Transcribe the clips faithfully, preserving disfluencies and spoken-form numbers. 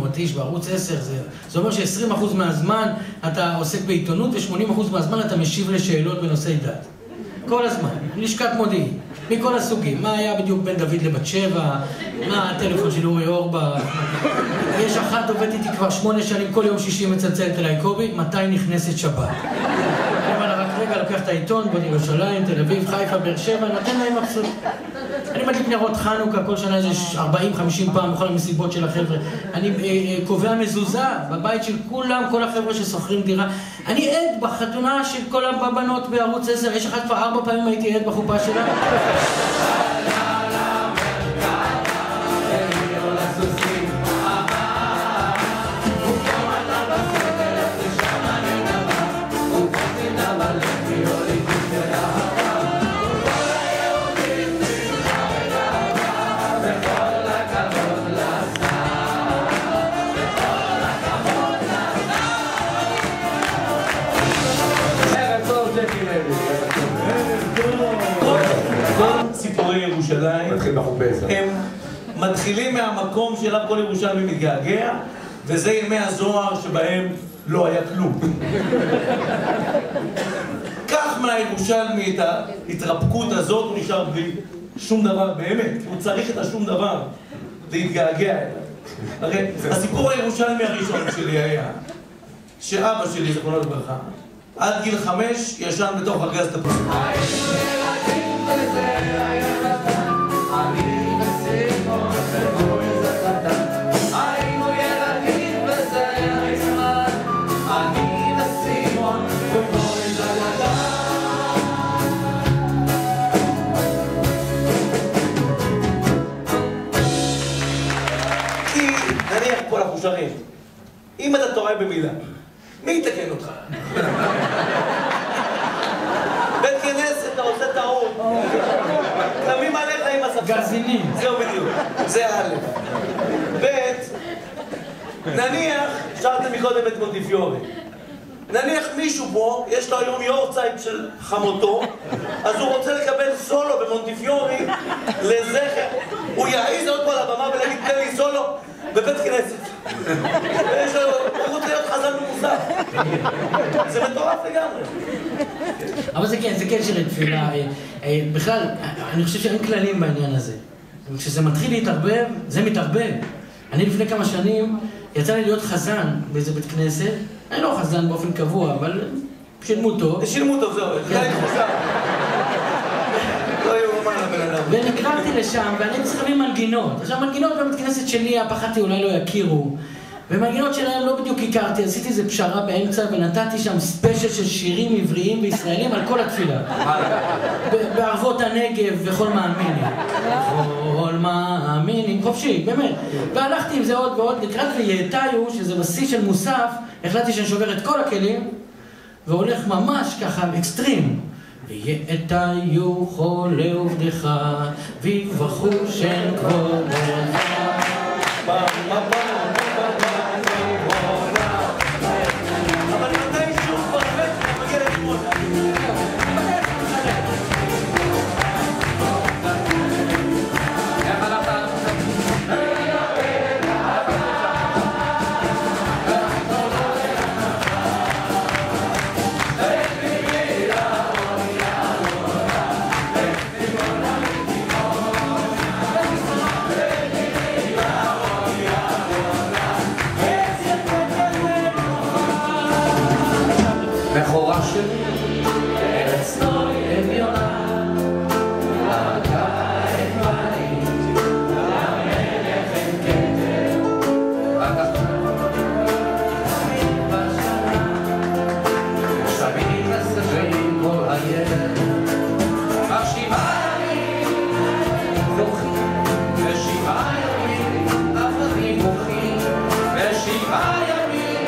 שמונים איש בערוץ עשר, זה, זה אומר ש-עשרים אחוז מהזמן אתה עוסק בעיתונות ו-שמונים אחוז מהזמן אתה משיב לשאלות בנושאי דת. כל הזמן, לשכת מודיעין, מכל הסוגים. מה היה בדיוק בין דוד לבת שבע, מה הטלפון של אורי אורבך. יש אחת עובדת איתי כבר שמונה שנים, כל יום שישי מצלצלת אליי, קובי, מתי נכנסת שבת? אני אומר לה, רק רגע, לוקח את העיתון, בוא ירושלים, תל אביב, חיפה, באר שבע, נותן להם מבסוט. אני מדליק נרות חנוכה, כל שנה איזה ארבעים חמישים פעם בכל המסיבות של החבר'ה. אני קובע מזוזה בבית של כולם, כל החבר'ה ששוכרים דירה. אני עד בחתונה של כל הבנות בערוץ עשר, יש אחת כבר ארבע פעמים הייתי עד בחופה שלה. סיפורי ירושלים הם מתחילים מהמקום שאליו כל ירושלמי מתגעגע, וזה ימי הזוהר שבהם לא היה כלום. כך מהירושלמי את ההתרפקות הזאת, הוא נשאר בלי שום דבר באמת, הוא צריך את השום דבר להתגעגע אליו. הרי הסיפור הירושלמי הראשון שלי היה שאבא שלי, זכרונו לברכה, עד גיל חמש ישן בתוך ארגז תפוזים. נניח כל החושרים, אם אתה טועה במילה, מי יתקן אותך? בית כנסת, אתה עושה טעות. קמים עליך עם הספסל. גזינים. זהו בדיוק. זה א'. ב', נניח, שרתם מקודם את מונטיפיורי. נניח מישהו פה, יש לו היום יורצייט של חמותו, אז הוא רוצה לקבל סולו במונטיפיורי לזכר. הוא יעיז עוד פה על הבמה ולהגיד, תן לי סולו בבית כנסת. ויש לו, הוא רוצה להיות חזן במוסף. זה מטורף לגמרי. אבל זה כן, זה כן של תפילה. בכלל, אני חושב שאין כללים בעניין הזה. כשזה מתחיל להתערבב, זה מתערבב. אני לפני כמה שנים יצא לי להיות חזן באיזה בית כנסת. אני לא חזן באופן קבוע, אבל שילמו טוב. שילמו טוב, זהו. זה היה חזן. לא היו אומן לבן אדם. ונקראתי לשם, ואני צריך להביא מנגינות. עכשיו, מנגינות בבית כנסת שלי, פחדתי אולי לא יכירו. ומנגינות שלהם לא בדיוק הכרתי, עשיתי איזה פשרה באמצע ונתתי שם ספיישל של שירים עבריים וישראלים על כל התפילה. בערבות הנגב וכל מאמינים. כל מאמינים, חופשי, באמת. והלכתי עם זה עוד ועוד, לקראת ליהטיו, שזה בשיא של מוסף, החלטתי שאני שובר את כל הכלים, והולך ממש ככה אקסטרים. ויהטיו חולי עובדך, ויברכו שם כבודך. בכורה שלי, ארץ נוי עליונה, עקה את בית, למלך אין כתר, רק אחת, תמיד בשנה, שביט לסגרים כל הילד, רק שבעה ימים, זוכים, ושבעה ימים, עבדים מוחים, ושבעה ימים,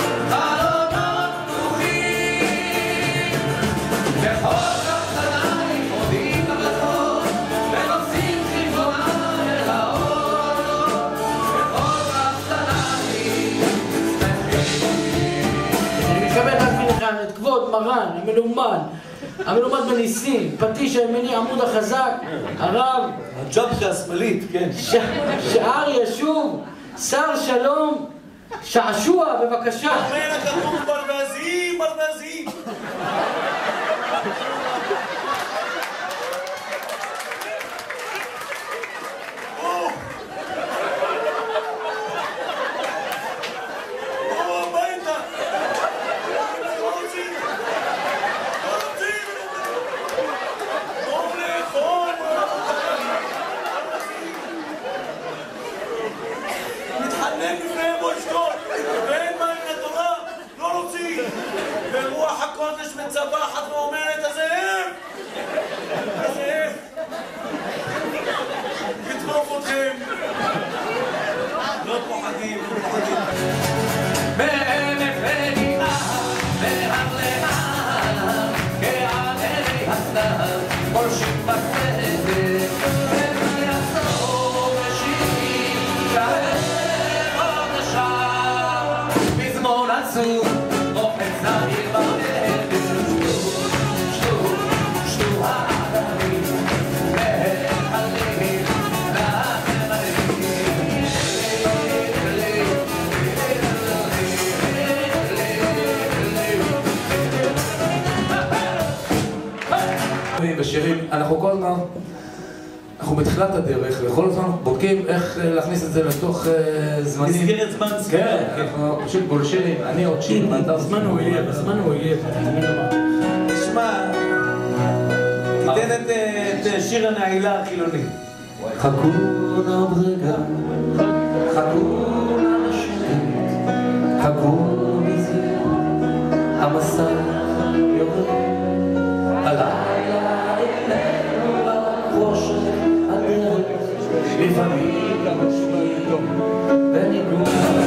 את כבוד מרן, המלומד, המלומד בניסים, פטיש הימני, עמוד החזק, הרב, הג'בקה השמאלית, כן. שער ישוב, שר שלום, שעשוע, בבקשה. אומר הכתוב ברווזים, ברווזים. ורוח הקודש מצבחת ואומרת, הזאב! הזאב! יטרוף אתכם! לא פוחדים, לא פוחדים. בעמק ונעה, מהר להר, כענני הסתר, פולשים בסדר, וביעשור בשירים, שער עוד השער, מזמון עצוב. בשירים, אנחנו כל הזמן, אנחנו בתחילת הדרך, וכל הזמן בודקים איך להכניס את זה לתוך זמנים. מסגרת זמן סגרת. כן, אנחנו פשוט בולשירים, אני עוד שיר, ואתה... הזמן הוא אויב, הזמן הוא אויב, אתה תמיד אמר. תשמע, תיתן את שיר הנעילה החילוני. חכו עוד רגע, חכו לשקט, חכו מזה, המסע יורד, הלילה איננו בחושך הדרך, לפעמים גם שמיעו בניגוד